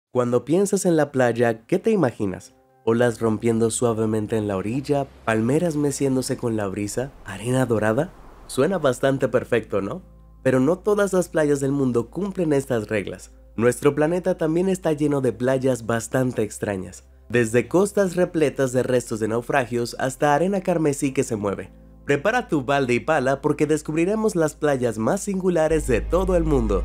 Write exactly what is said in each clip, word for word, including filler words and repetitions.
Cuando piensas en la playa, ¿qué te imaginas? ¿Olas rompiendo suavemente en la orilla? ¿Palmeras meciéndose con la brisa? ¿Arena dorada? Suena bastante perfecto, ¿no? Pero no todas las playas del mundo cumplen estas reglas. Nuestro planeta también está lleno de playas bastante extrañas. Desde costas repletas de restos de naufragios hasta arena carmesí que se mueve. Prepara tu balde y pala porque descubriremos las playas más singulares de todo el mundo.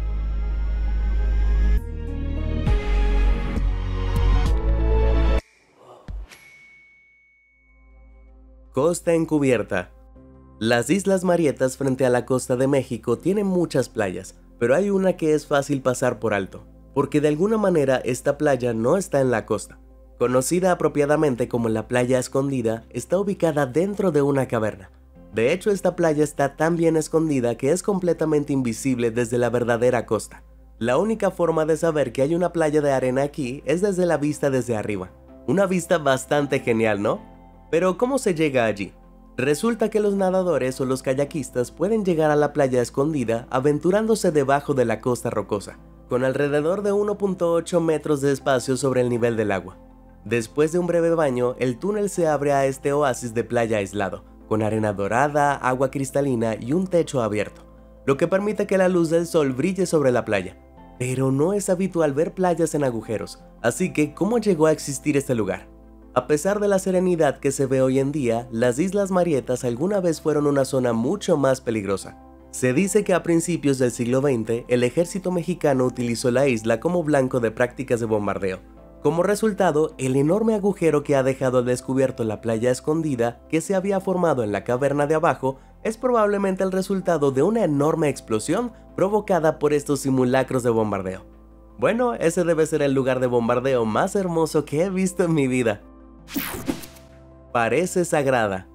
Costa encubierta. Las Islas Marietas frente a la costa de México tienen muchas playas, pero hay una que es fácil pasar por alto, porque de alguna manera esta playa no está en la costa. Conocida apropiadamente como la Playa Escondida, está ubicada dentro de una caverna. De hecho, esta playa está tan bien escondida que es completamente invisible desde la verdadera costa. La única forma de saber que hay una playa de arena aquí es desde la vista desde arriba. Una vista bastante genial, ¿no? Pero ¿cómo se llega allí? Resulta que los nadadores o los kayakistas pueden llegar a la playa escondida aventurándose debajo de la costa rocosa, con alrededor de uno punto ocho metros de espacio sobre el nivel del agua. Después de un breve baño, el túnel se abre a este oasis de playa aislado, con arena dorada, agua cristalina y un techo abierto, lo que permite que la luz del sol brille sobre la playa. Pero no es habitual ver playas en agujeros, así que ¿cómo llegó a existir este lugar? A pesar de la serenidad que se ve hoy en día, las Islas Marietas alguna vez fueron una zona mucho más peligrosa. Se dice que a principios del siglo veinte, el ejército mexicano utilizó la isla como blanco de prácticas de bombardeo. Como resultado, el enorme agujero que ha dejado al descubierto la playa escondida, que se había formado en la caverna de abajo, es probablemente el resultado de una enorme explosión provocada por estos simulacros de bombardeo. Bueno, ese debe ser el lugar de bombardeo más hermoso que he visto en mi vida. Parece sagrada.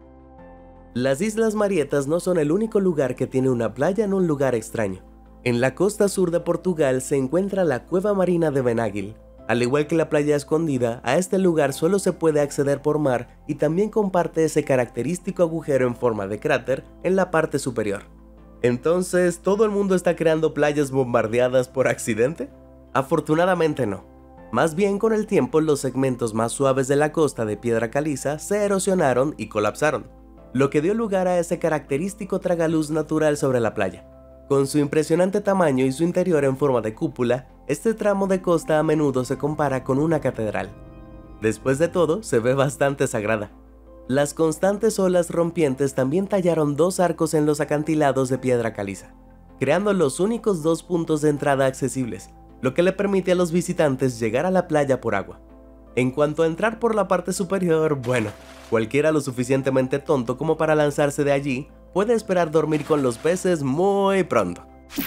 Las Islas Marietas no son el único lugar que tiene una playa en un lugar extraño. En la costa sur de Portugal se encuentra la Cueva Marina de Benáguil. Al igual que la playa escondida, a este lugar solo se puede acceder por mar y también comparte ese característico agujero en forma de cráter en la parte superior. Entonces, ¿todo el mundo está creando playas bombardeadas por accidente? Afortunadamente no. Más bien, con el tiempo, los segmentos más suaves de la costa de piedra caliza se erosionaron y colapsaron, lo que dio lugar a ese característico tragaluz natural sobre la playa. Con su impresionante tamaño y su interior en forma de cúpula, este tramo de costa a menudo se compara con una catedral. Después de todo, se ve bastante sagrada. Las constantes olas rompientes también tallaron dos arcos en los acantilados de piedra caliza, creando los únicos dos puntos de entrada accesibles, lo que le permite a los visitantes llegar a la playa por agua. En cuanto a entrar por la parte superior, bueno, cualquiera lo suficientemente tonto como para lanzarse de allí puede esperar dormir con los peces muy pronto.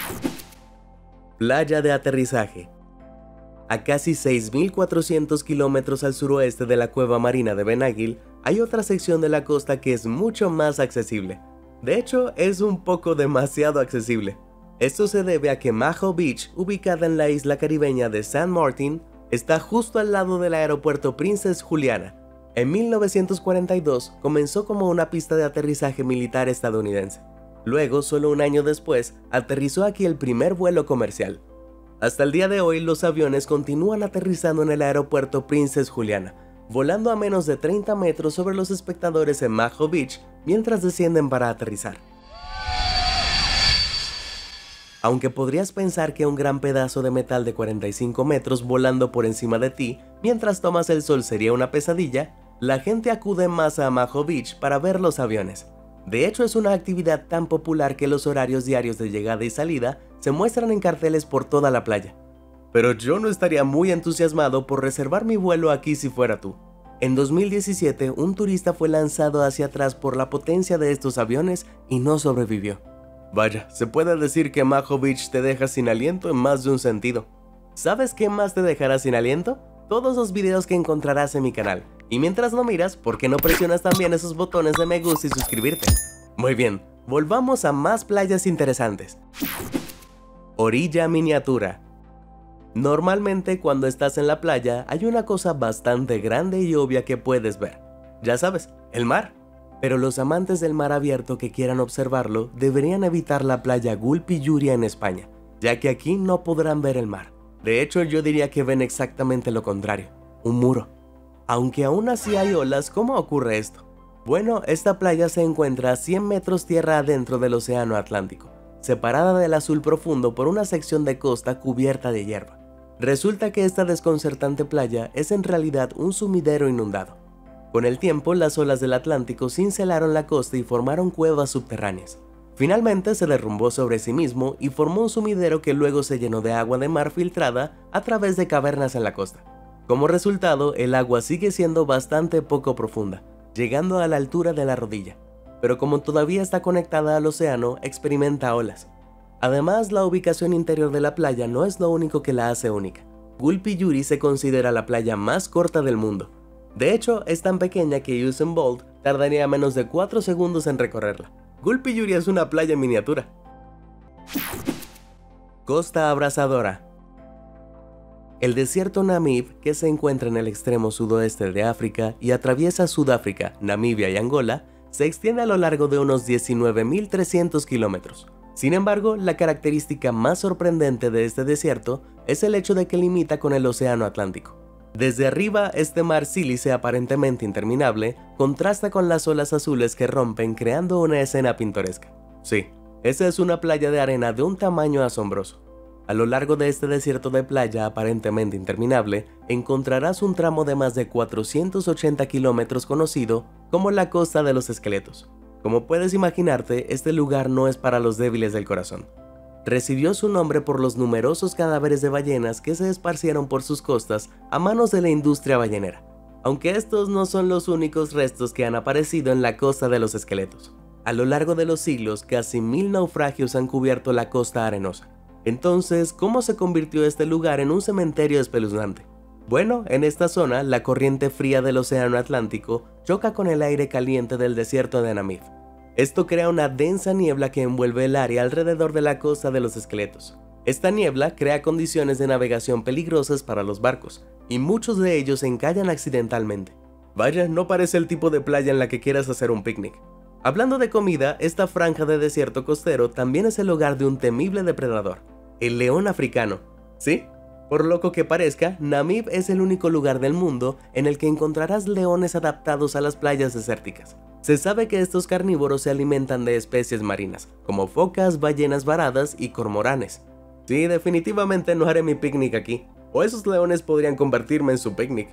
Playa de aterrizaje. A casi seis mil cuatrocientos kilómetros al suroeste de la Cueva Marina de Benáguil, hay otra sección de la costa que es mucho más accesible. De hecho, es un poco demasiado accesible. Esto se debe a que Maho Beach, ubicada en la isla caribeña de Saint Martin, está justo al lado del aeropuerto Princess Juliana. En mil novecientos cuarenta y dos comenzó como una pista de aterrizaje militar estadounidense. Luego, solo un año después, aterrizó aquí el primer vuelo comercial. Hasta el día de hoy, los aviones continúan aterrizando en el aeropuerto Princess Juliana, volando a menos de treinta metros sobre los espectadores en Maho Beach mientras descienden para aterrizar. Aunque podrías pensar que un gran pedazo de metal de cuarenta y cinco metros volando por encima de ti mientras tomas el sol sería una pesadilla, la gente acude más a Maho Beach para ver los aviones. De hecho, es una actividad tan popular que los horarios diarios de llegada y salida se muestran en carteles por toda la playa. Pero yo no estaría muy entusiasmado por reservar mi vuelo aquí si fuera tú. En dos mil diecisiete, un turista fue lanzado hacia atrás por la potencia de estos aviones y no sobrevivió. Vaya, se puede decir que Maho Beach te deja sin aliento en más de un sentido. ¿Sabes qué más te dejará sin aliento? Todos los videos que encontrarás en mi canal. Y mientras lo miras, ¿por qué no presionas también esos botones de me gusta y suscribirte? Muy bien, volvamos a más playas interesantes. Orilla miniatura. Normalmente cuando estás en la playa hay una cosa bastante grande y obvia que puedes ver. Ya sabes, el mar. Pero los amantes del mar abierto que quieran observarlo deberían evitar la playa Gulpi Yuria en España, ya que aquí no podrán ver el mar. De hecho, yo diría que ven exactamente lo contrario, un muro. Aunque aún así hay olas, ¿cómo ocurre esto? Bueno, esta playa se encuentra a cien metros tierra adentro del océano Atlántico, separada del azul profundo por una sección de costa cubierta de hierba. Resulta que esta desconcertante playa es en realidad un sumidero inundado. Con el tiempo, las olas del Atlántico cincelaron la costa y formaron cuevas subterráneas. Finalmente se derrumbó sobre sí mismo y formó un sumidero que luego se llenó de agua de mar filtrada a través de cavernas en la costa. Como resultado, el agua sigue siendo bastante poco profunda, llegando a la altura de la rodilla, pero como todavía está conectada al océano, experimenta olas. Además, la ubicación interior de la playa no es lo único que la hace única. Gulpi Yuri se considera la playa más corta del mundo. De hecho, es tan pequeña que Usain Bolt tardaría menos de cuatro segundos en recorrerla. Gulpi Yuri es una playa en miniatura. Costa abrasadora. El desierto Namib, que se encuentra en el extremo sudoeste de África y atraviesa Sudáfrica, Namibia y Angola, se extiende a lo largo de unos diecinueve mil trescientos kilómetros. Sin embargo, la característica más sorprendente de este desierto es el hecho de que limita con el océano Atlántico. Desde arriba, este mar sílice aparentemente interminable contrasta con las olas azules que rompen creando una escena pintoresca. Sí, esa es una playa de arena de un tamaño asombroso. A lo largo de este desierto de playa aparentemente interminable, encontrarás un tramo de más de cuatrocientos ochenta kilómetros conocido como la Costa de los Esqueletos. Como puedes imaginarte, este lugar no es para los débiles del corazón. Recibió su nombre por los numerosos cadáveres de ballenas que se esparcieron por sus costas a manos de la industria ballenera, aunque estos no son los únicos restos que han aparecido en la Costa de los Esqueletos. A lo largo de los siglos, casi mil naufragios han cubierto la costa arenosa. Entonces, ¿cómo se convirtió este lugar en un cementerio espeluznante? Bueno, en esta zona, la corriente fría del océano Atlántico choca con el aire caliente del desierto de Namib. Esto crea una densa niebla que envuelve el área alrededor de la Costa de los Esqueletos. Esta niebla crea condiciones de navegación peligrosas para los barcos, y muchos de ellos encallan accidentalmente. Vaya, no parece el tipo de playa en la que quieras hacer un picnic. Hablando de comida, esta franja de desierto costero también es el hogar de un temible depredador, el león africano. ¿Sí? Por loco que parezca, Namib es el único lugar del mundo en el que encontrarás leones adaptados a las playas desérticas. Se sabe que estos carnívoros se alimentan de especies marinas, como focas, ballenas varadas y cormoranes. Sí, definitivamente no haré mi picnic aquí, o esos leones podrían convertirme en su picnic.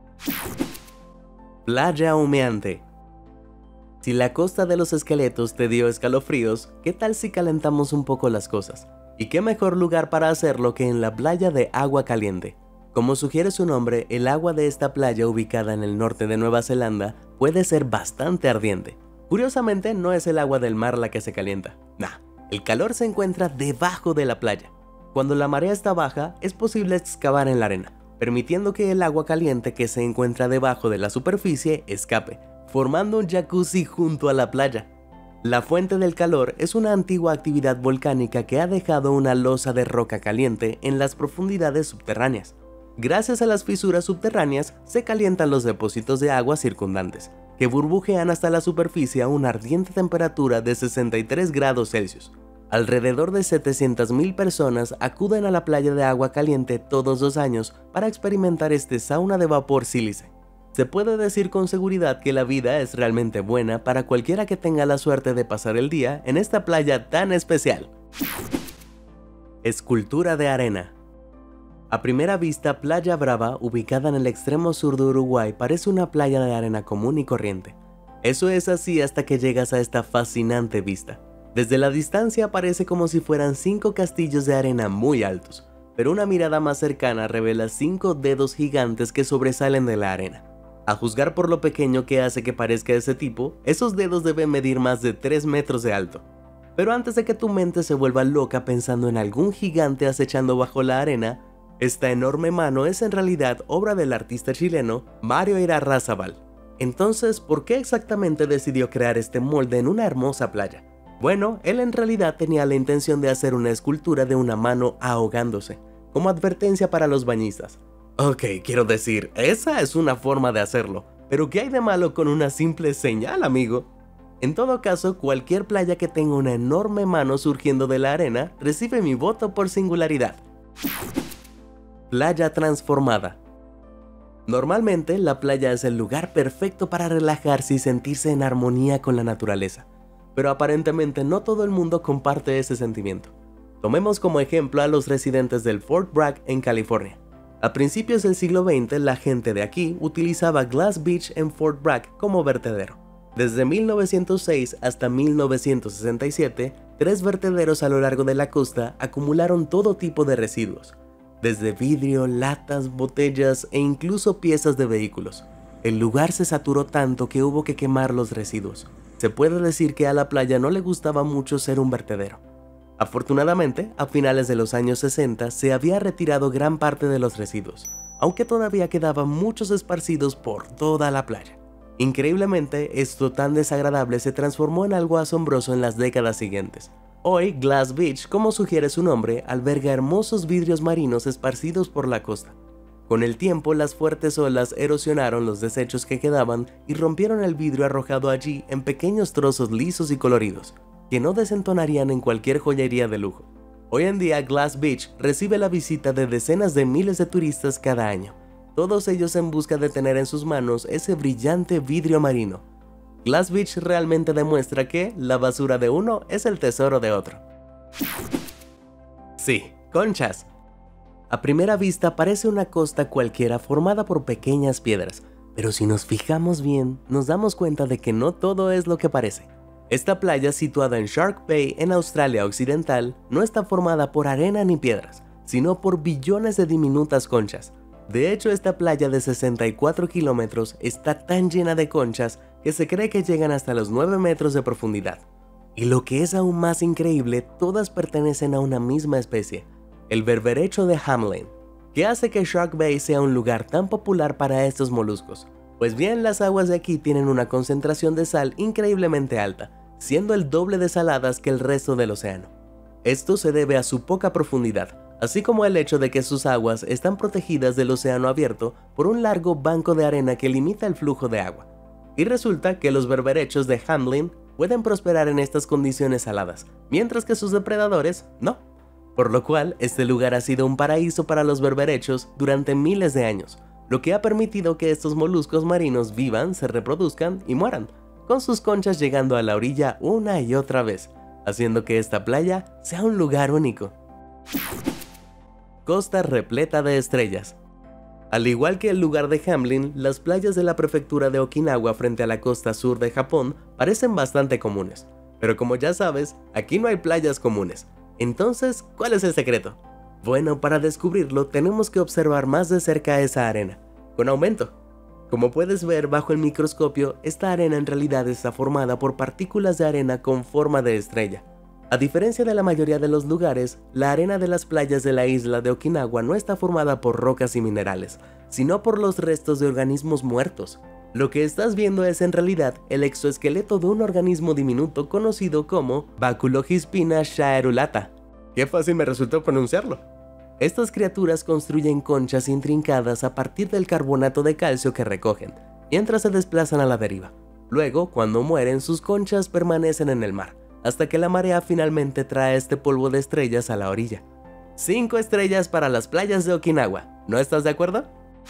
Playa humeante. Si la Costa de los Esqueletos te dio escalofríos, ¿qué tal si calentamos un poco las cosas? Y qué mejor lugar para hacerlo que en la playa de agua caliente. Como sugiere su nombre, el agua de esta playa ubicada en el norte de Nueva Zelanda puede ser bastante ardiente. Curiosamente, no es el agua del mar la que se calienta. Nah, el calor se encuentra debajo de la playa. Cuando la marea está baja, es posible excavar en la arena, permitiendo que el agua caliente que se encuentra debajo de la superficie escape, formando un jacuzzi junto a la playa. La fuente del calor es una antigua actividad volcánica que ha dejado una losa de roca caliente en las profundidades subterráneas. Gracias a las fisuras subterráneas se calientan los depósitos de agua circundantes, que burbujean hasta la superficie a una ardiente temperatura de sesenta y tres grados Celsius. Alrededor de setecientas mil personas acuden a la playa de agua caliente todos los años para experimentar este sauna de vapor sílice. Se puede decir con seguridad que la vida es realmente buena para cualquiera que tenga la suerte de pasar el día en esta playa tan especial. Escultura de arena. A primera vista, Playa Brava, ubicada en el extremo sur de Uruguay, parece una playa de arena común y corriente. Eso es así hasta que llegas a esta fascinante vista. Desde la distancia parece como si fueran cinco castillos de arena muy altos, pero una mirada más cercana revela cinco dedos gigantes que sobresalen de la arena. A juzgar por lo pequeño que hace que parezca ese tipo, esos dedos deben medir más de tres metros de alto. Pero antes de que tu mente se vuelva loca pensando en algún gigante acechando bajo la arena, esta enorme mano es en realidad obra del artista chileno Mario Irarrázaval. Entonces, ¿por qué exactamente decidió crear este molde en una hermosa playa? Bueno, él en realidad tenía la intención de hacer una escultura de una mano ahogándose, como advertencia para los bañistas. Ok, quiero decir, esa es una forma de hacerlo, pero ¿qué hay de malo con una simple señal, amigo? En todo caso, cualquier playa que tenga una enorme mano surgiendo de la arena recibe mi voto por singularidad. Playa transformada. Normalmente, la playa es el lugar perfecto para relajarse y sentirse en armonía con la naturaleza, pero aparentemente no todo el mundo comparte ese sentimiento. Tomemos como ejemplo a los residentes del Fort Bragg en California. A principios del siglo veinte, la gente de aquí utilizaba Glass Beach en Fort Bragg como vertedero. Desde mil novecientos seis hasta mil novecientos sesenta y siete, tres vertederos a lo largo de la costa acumularon todo tipo de residuos, desde vidrio, latas, botellas e incluso piezas de vehículos. El lugar se saturó tanto que hubo que quemar los residuos. Se puede decir que a la playa no le gustaba mucho ser un vertedero. Afortunadamente, a finales de los años sesenta se había retirado gran parte de los residuos, aunque todavía quedaban muchos esparcidos por toda la playa. Increíblemente, esto tan desagradable se transformó en algo asombroso en las décadas siguientes. Hoy, Glass Beach, como sugiere su nombre, alberga hermosos vidrios marinos esparcidos por la costa. Con el tiempo, las fuertes olas erosionaron los desechos que quedaban y rompieron el vidrio arrojado allí en pequeños trozos lisos y coloridos, que no desentonarían en cualquier joyería de lujo. Hoy en día, Glass Beach recibe la visita de decenas de miles de turistas cada año, todos ellos en busca de tener en sus manos ese brillante vidrio marino. Glass Beach realmente demuestra que la basura de uno es el tesoro de otro. Sí, conchas. A primera vista parece una costa cualquiera formada por pequeñas piedras, pero si nos fijamos bien, nos damos cuenta de que no todo es lo que parece. Esta playa, situada en Shark Bay en Australia Occidental, no está formada por arena ni piedras, sino por billones de diminutas conchas. De hecho, esta playa de sesenta y cuatro kilómetros está tan llena de conchas que se cree que llegan hasta los nueve metros de profundidad. Y lo que es aún más increíble, todas pertenecen a una misma especie, el berberecho de Hamelin, que hace que Shark Bay sea un lugar tan popular para estos moluscos. Pues bien, las aguas de aquí tienen una concentración de sal increíblemente alta, siendo el doble de saladas que el resto del océano. Esto se debe a su poca profundidad, así como el hecho de que sus aguas están protegidas del océano abierto por un largo banco de arena que limita el flujo de agua. Y resulta que los berberechos de Hamelin pueden prosperar en estas condiciones saladas, mientras que sus depredadores no. Por lo cual, este lugar ha sido un paraíso para los berberechos durante miles de años, lo que ha permitido que estos moluscos marinos vivan, se reproduzcan y mueran, con sus conchas llegando a la orilla una y otra vez, haciendo que esta playa sea un lugar único. Costa repleta de estrellas. Al igual que el lugar de Hamelin, las playas de la prefectura de Okinawa frente a la costa sur de Japón parecen bastante comunes. Pero como ya sabes, aquí no hay playas comunes. Entonces, ¿cuál es el secreto? Bueno, para descubrirlo tenemos que observar más de cerca esa arena, con aumento. Como puedes ver bajo el microscopio, esta arena en realidad está formada por partículas de arena con forma de estrella. A diferencia de la mayoría de los lugares, la arena de las playas de la isla de Okinawa no está formada por rocas y minerales, sino por los restos de organismos muertos. Lo que estás viendo es en realidad el exoesqueleto de un organismo diminuto conocido como Baculohispina shaerulata. ¡Qué fácil me resultó pronunciarlo! Estas criaturas construyen conchas intrincadas a partir del carbonato de calcio que recogen, mientras se desplazan a la deriva. Luego, cuando mueren, sus conchas permanecen en el mar, hasta que la marea finalmente trae este polvo de estrellas a la orilla. Cinco estrellas para las playas de Okinawa, ¿no estás de acuerdo?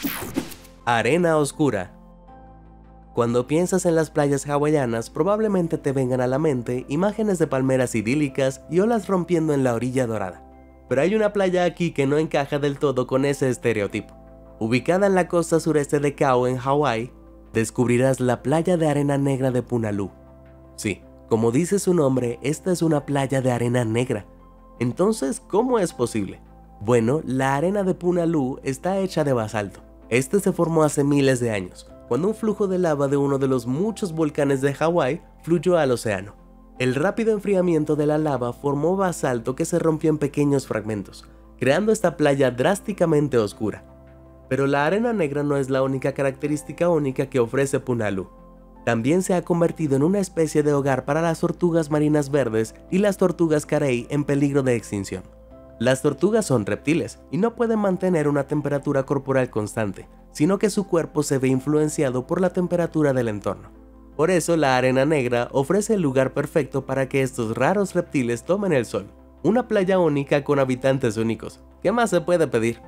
Arena oscura. Cuando piensas en las playas hawaianas, probablemente te vengan a la mente imágenes de palmeras idílicas y olas rompiendo en la orilla dorada. Pero hay una playa aquí que no encaja del todo con ese estereotipo. Ubicada en la costa sureste de Kau en Hawái, descubrirás la playa de arena negra de Punaluu. Sí, como dice su nombre, esta es una playa de arena negra. Entonces, ¿cómo es posible? Bueno, la arena de Punaluu está hecha de basalto. Este se formó hace miles de años, cuando un flujo de lava de uno de los muchos volcanes de Hawái fluyó al océano. El rápido enfriamiento de la lava formó basalto que se rompió en pequeños fragmentos, creando esta playa drásticamente oscura. Pero la arena negra no es la única característica única que ofrece Punaluu. También se ha convertido en una especie de hogar para las tortugas marinas verdes y las tortugas carey en peligro de extinción. Las tortugas son reptiles y no pueden mantener una temperatura corporal constante, sino que su cuerpo se ve influenciado por la temperatura del entorno. Por eso la arena negra ofrece el lugar perfecto para que estos raros reptiles tomen el sol. Una playa única con habitantes únicos. ¿Qué más se puede pedir?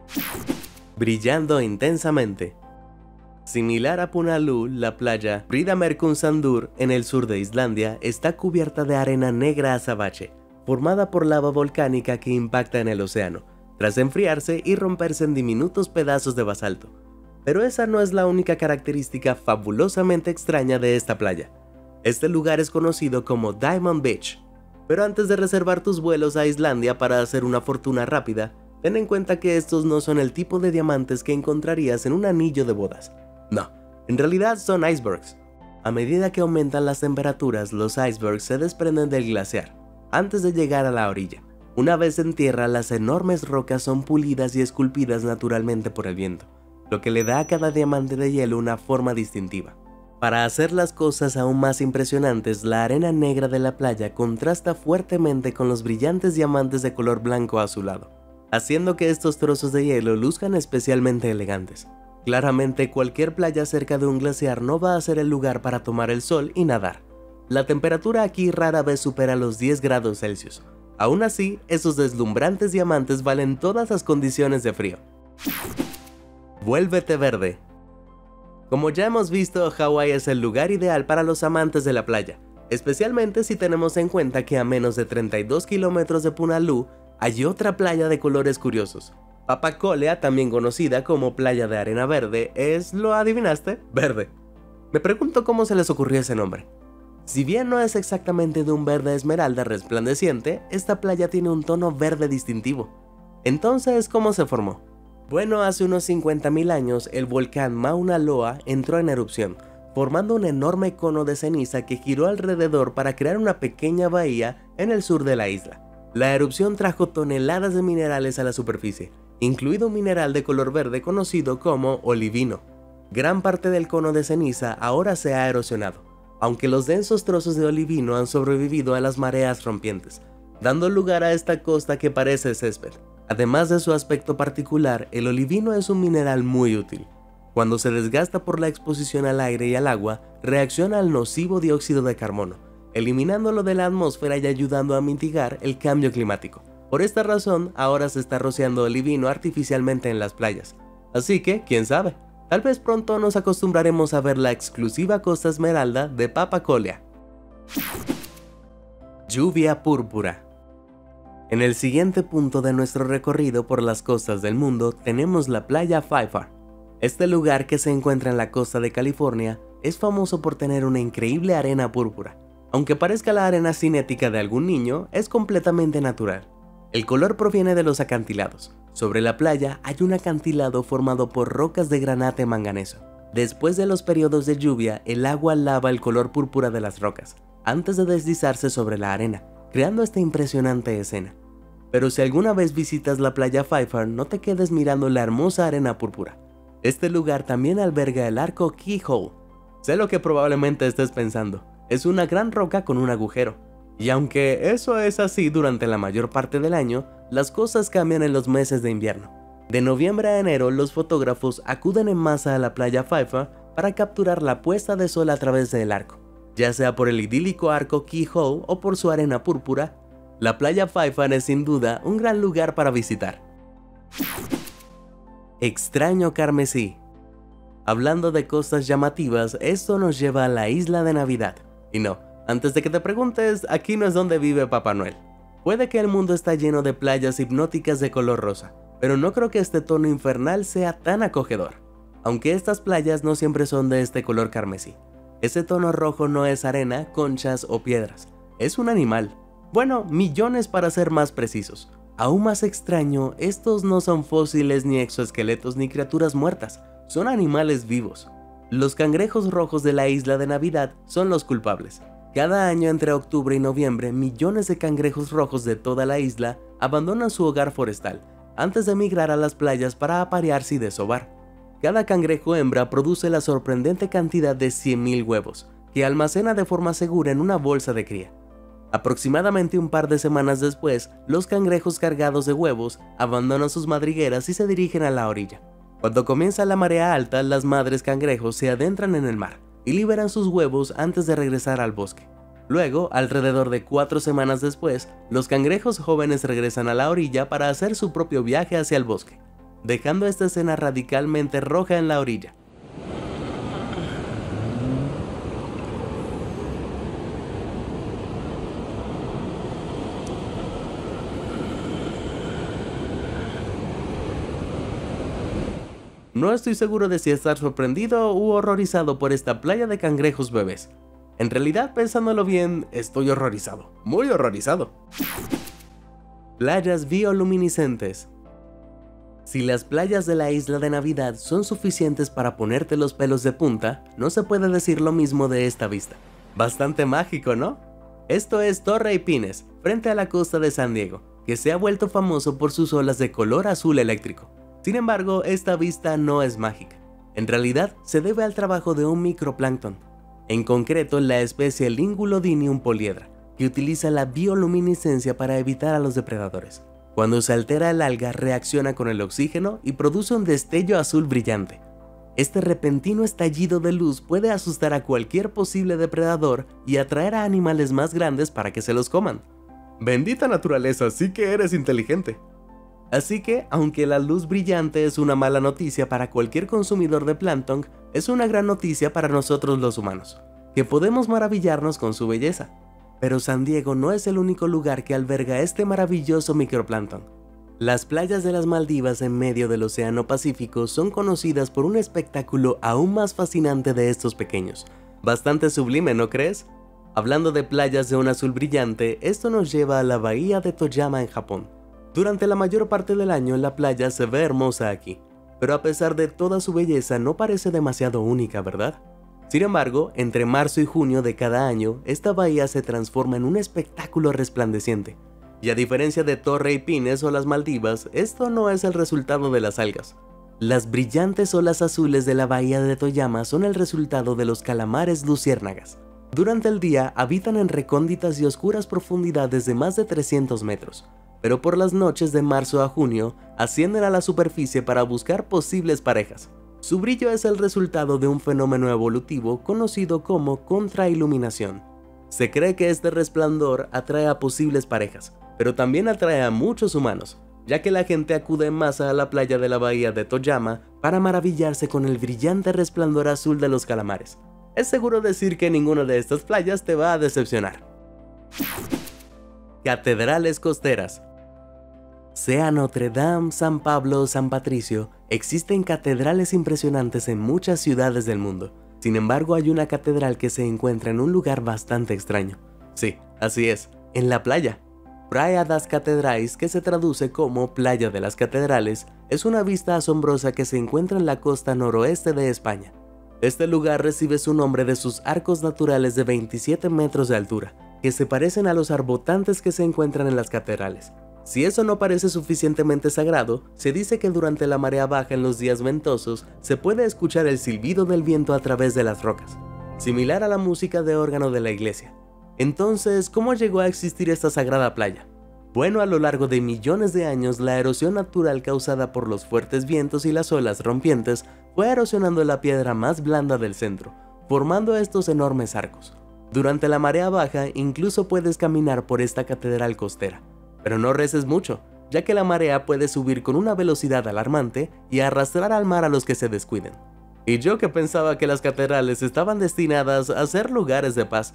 Brillando intensamente. Similar a Punaluu, la playa Bríðarmerkursandur en el sur de Islandia está cubierta de arena negra azabache, formada por lava volcánica que impacta en el océano, tras enfriarse y romperse en diminutos pedazos de basalto. Pero esa no es la única característica fabulosamente extraña de esta playa. Este lugar es conocido como Diamond Beach. Pero antes de reservar tus vuelos a Islandia para hacer una fortuna rápida, ten en cuenta que estos no son el tipo de diamantes que encontrarías en un anillo de bodas. No, en realidad son icebergs. A medida que aumentan las temperaturas, los icebergs se desprenden del glaciar, antes de llegar a la orilla. Una vez en tierra, las enormes rocas son pulidas y esculpidas naturalmente por el viento, lo que le da a cada diamante de hielo una forma distintiva. Para hacer las cosas aún más impresionantes, la arena negra de la playa contrasta fuertemente con los brillantes diamantes de color blanco azulado, haciendo que estos trozos de hielo luzcan especialmente elegantes. Claramente, cualquier playa cerca de un glaciar no va a ser el lugar para tomar el sol y nadar. La temperatura aquí rara vez supera los diez grados Celsius. Aún así, esos deslumbrantes diamantes valen todas las condiciones de frío. Vuélvete verde. Como ya hemos visto, Hawái es el lugar ideal para los amantes de la playa, especialmente si tenemos en cuenta que a menos de treinta y dos kilómetros de Punaluu hay otra playa de colores curiosos. Papakolea, también conocida como playa de arena verde, es, ¿lo adivinaste?, verde. Me pregunto cómo se les ocurrió ese nombre. Si bien no es exactamente de un verde esmeralda resplandeciente, esta playa tiene un tono verde distintivo. Entonces, ¿cómo se formó? Bueno, hace unos cincuenta mil años el volcán Mauna Loa entró en erupción, formando un enorme cono de ceniza que giró alrededor para crear una pequeña bahía en el sur de la isla. La erupción trajo toneladas de minerales a la superficie, incluido un mineral de color verde conocido como olivino. Gran parte del cono de ceniza ahora se ha erosionado, aunque los densos trozos de olivino han sobrevivido a las mareas rompientes, dando lugar a esta costa que parece césped. Además de su aspecto particular, el olivino es un mineral muy útil. Cuando se desgasta por la exposición al aire y al agua, reacciona al nocivo dióxido de carbono, eliminándolo de la atmósfera y ayudando a mitigar el cambio climático. Por esta razón, ahora se está rociando olivino artificialmente en las playas. Así que, quién sabe, tal vez pronto nos acostumbraremos a ver la exclusiva costa esmeralda de Papakolea. Lluvia púrpura. En el siguiente punto de nuestro recorrido por las costas del mundo tenemos la playa Pfeiffer. Este lugar, que se encuentra en la costa de California, es famoso por tener una increíble arena púrpura. Aunque parezca la arena cinética de algún niño, es completamente natural. El color proviene de los acantilados. Sobre la playa hay un acantilado formado por rocas de granate manganeso. Después de los periodos de lluvia, el agua lava el color púrpura de las rocas, antes de deslizarse sobre la arena, creando esta impresionante escena. Pero si alguna vez visitas la playa Pfeiffer, no te quedes mirando la hermosa arena púrpura. Este lugar también alberga el arco Keyhole. Sé lo que probablemente estés pensando, es una gran roca con un agujero. Y aunque eso es así durante la mayor parte del año, las cosas cambian en los meses de invierno. De noviembre a enero, los fotógrafos acuden en masa a la playa Pfeiffer para capturar la puesta de sol a través del arco. Ya sea por el idílico arco Keyhole o por su arena púrpura, la playa Pfeiffer es sin duda un gran lugar para visitar. Extraño carmesí. Hablando de costas llamativas, esto nos lleva a la isla de Navidad. Y no, antes de que te preguntes, aquí no es donde vive Papá Noel. Puede que el mundo está lleno de playas hipnóticas de color rosa, pero no creo que este tono infernal sea tan acogedor. Aunque estas playas no siempre son de este color carmesí. Ese tono rojo no es arena, conchas o piedras, es un animal. Bueno, millones para ser más precisos. Aún más extraño, estos no son fósiles ni exoesqueletos ni criaturas muertas, son animales vivos. Los cangrejos rojos de la isla de Navidad son los culpables. Cada año entre octubre y noviembre, millones de cangrejos rojos de toda la isla abandonan su hogar forestal antes de migrar a las playas para aparearse y desovar. Cada cangrejo hembra produce la sorprendente cantidad de cien mil huevos, que almacena de forma segura en una bolsa de cría. Aproximadamente un par de semanas después, los cangrejos cargados de huevos abandonan sus madrigueras y se dirigen a la orilla. Cuando comienza la marea alta, las madres cangrejos se adentran en el mar y liberan sus huevos antes de regresar al bosque. Luego, alrededor de cuatro semanas después, los cangrejos jóvenes regresan a la orilla para hacer su propio viaje hacia el bosque. dejando esta escena radicalmente roja en la orilla. No estoy seguro de si estar sorprendido u horrorizado por esta playa de cangrejos bebés. En realidad, pensándolo bien, estoy horrorizado, muy horrorizado. Playas bioluminiscentes. Si las playas de la isla de Navidad son suficientes para ponerte los pelos de punta, no se puede decir lo mismo de esta vista. Bastante mágico, ¿no? Esto es Torrey Pines, frente a la costa de San Diego, que se ha vuelto famoso por sus olas de color azul eléctrico. Sin embargo, esta vista no es mágica. En realidad, se debe al trabajo de un microplancton, en concreto la especie Lingulodinium poliedra, que utiliza la bioluminiscencia para evitar a los depredadores. Cuando se altera el alga, reacciona con el oxígeno y produce un destello azul brillante. Este repentino estallido de luz puede asustar a cualquier posible depredador y atraer a animales más grandes para que se los coman. Bendita naturaleza, sí que eres inteligente. Así que, aunque la luz brillante es una mala noticia para cualquier consumidor de plancton, es una gran noticia para nosotros los humanos, que podemos maravillarnos con su belleza. Pero San Diego no es el único lugar que alberga este maravilloso microplancton. Las playas de las Maldivas en medio del Océano Pacífico son conocidas por un espectáculo aún más fascinante de estos pequeños. Bastante sublime, ¿no crees? Hablando de playas de un azul brillante, esto nos lleva a la bahía de Toyama en Japón. Durante la mayor parte del año la playa se ve hermosa aquí, pero a pesar de toda su belleza no parece demasiado única, ¿verdad? Sin embargo, entre marzo y junio de cada año, esta bahía se transforma en un espectáculo resplandeciente. Y a diferencia de Torrey Pines o las Maldivas, esto no es el resultado de las algas. Las brillantes olas azules de la bahía de Toyama son el resultado de los calamares luciérnagas. Durante el día habitan en recónditas y oscuras profundidades de más de trescientos metros. Pero por las noches de marzo a junio ascienden a la superficie para buscar posibles parejas. Su brillo es el resultado de un fenómeno evolutivo conocido como contrailuminación. Se cree que este resplandor atrae a posibles parejas, pero también atrae a muchos humanos, ya que la gente acude en masa a la playa de la bahía de Toyama para maravillarse con el brillante resplandor azul de los calamares. Es seguro decir que ninguna de estas playas te va a decepcionar. Catedrales costeras. Sea Notre Dame, San Pablo o San Patricio, existen catedrales impresionantes en muchas ciudades del mundo. Sin embargo, hay una catedral que se encuentra en un lugar bastante extraño. Sí, así es, en la playa. Praia das Catedrais, que se traduce como Playa de las Catedrales, es una vista asombrosa que se encuentra en la costa noroeste de España. Este lugar recibe su nombre de sus arcos naturales de veintisiete metros de altura, que se parecen a los arbotantes que se encuentran en las catedrales. Si eso no parece suficientemente sagrado, se dice que durante la marea baja en los días ventosos se puede escuchar el silbido del viento a través de las rocas, similar a la música de órgano de la iglesia. Entonces, ¿cómo llegó a existir esta sagrada playa? Bueno, a lo largo de millones de años, la erosión natural causada por los fuertes vientos y las olas rompientes fue erosionando la piedra más blanda del centro, formando estos enormes arcos. Durante la marea baja, incluso puedes caminar por esta catedral costera. Pero no reces mucho, ya que la marea puede subir con una velocidad alarmante y arrastrar al mar a los que se descuiden. Y yo que pensaba que las catedrales estaban destinadas a ser lugares de paz.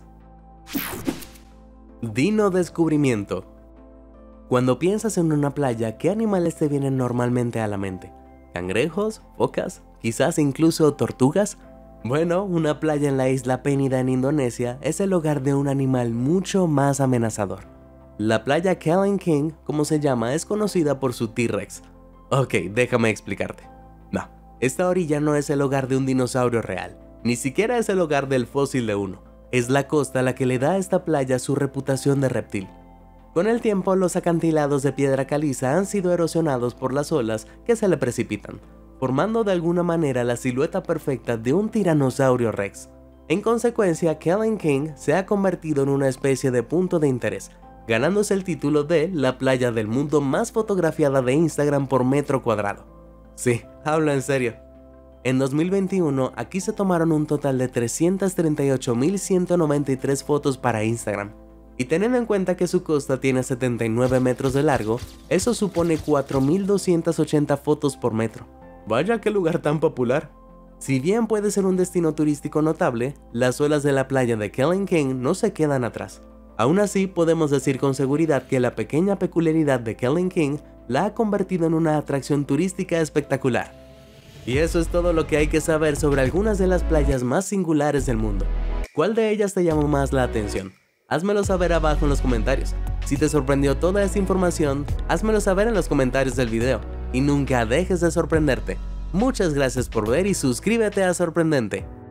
Dino descubrimiento. Cuando piensas en una playa, ¿qué animales te vienen normalmente a la mente? ¿Cangrejos? ¿Focas? ¿Quizás incluso tortugas? Bueno, una playa en la isla Penida en Indonesia es el hogar de un animal mucho más amenazador. La playa Kellen King, como se llama, es conocida por su T-Rex. Ok, déjame explicarte. No, esta orilla no es el hogar de un dinosaurio real, ni siquiera es el hogar del fósil de uno. Es la costa la que le da a esta playa su reputación de reptil. Con el tiempo, los acantilados de piedra caliza han sido erosionados por las olas que se le precipitan, formando de alguna manera la silueta perfecta de un tiranosaurio rex. En consecuencia, Kellen King se ha convertido en una especie de punto de interés, ganándose el título de la playa del mundo más fotografiada de Instagram por metro cuadrado. Sí, hablo en serio. En dos mil veintiuno, aquí se tomaron un total de trescientas treinta y ocho mil ciento noventa y tres fotos para Instagram. Y teniendo en cuenta que su costa tiene setenta y nueve metros de largo, eso supone cuatro mil doscientas ochenta fotos por metro. Vaya qué lugar tan popular. Si bien puede ser un destino turístico notable, las olas de la playa de Kellen King no se quedan atrás. Aún así, podemos decir con seguridad que la pequeña peculiaridad de Kellen King la ha convertido en una atracción turística espectacular. Y eso es todo lo que hay que saber sobre algunas de las playas más singulares del mundo. ¿Cuál de ellas te llamó más la atención? Házmelo saber abajo en los comentarios. Si te sorprendió toda esta información, házmelo saber en los comentarios del video. Y nunca dejes de sorprenderte. Muchas gracias por ver y suscríbete a Sorprendente.